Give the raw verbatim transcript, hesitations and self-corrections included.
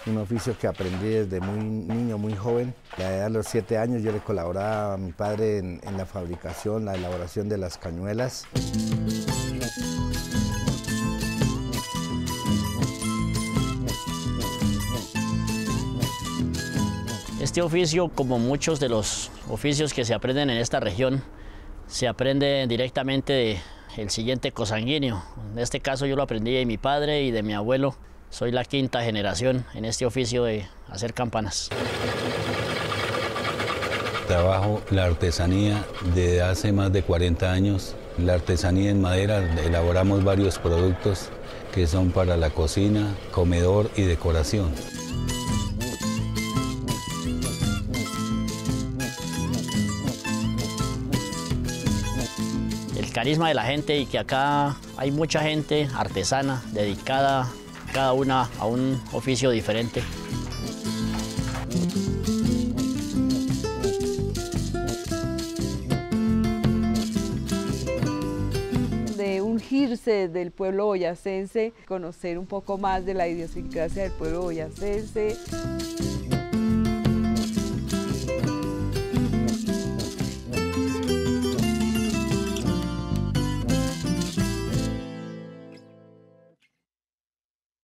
un oficio que aprendí desde muy niño, muy joven. A la edad de los siete años yo le colaboraba a mi padre en, en la fabricación, la elaboración de las cañuelas. Este oficio, como muchos de los oficios que se aprenden en esta región, se aprende directamente del siguiente cosanguíneo. En este caso yo lo aprendí de mi padre y de mi abuelo. Soy la quinta generación en este oficio de hacer campanas. Trabajo la artesanía desde hace más de cuarenta años. La artesanía en madera, elaboramos varios productos que son para la cocina, comedor y decoración. El carisma de la gente y que acá hay mucha gente artesana dedicada cada una a un oficio diferente. De ungirse del pueblo boyacense, conocer un poco más de la idiosincrasia del pueblo boyacense.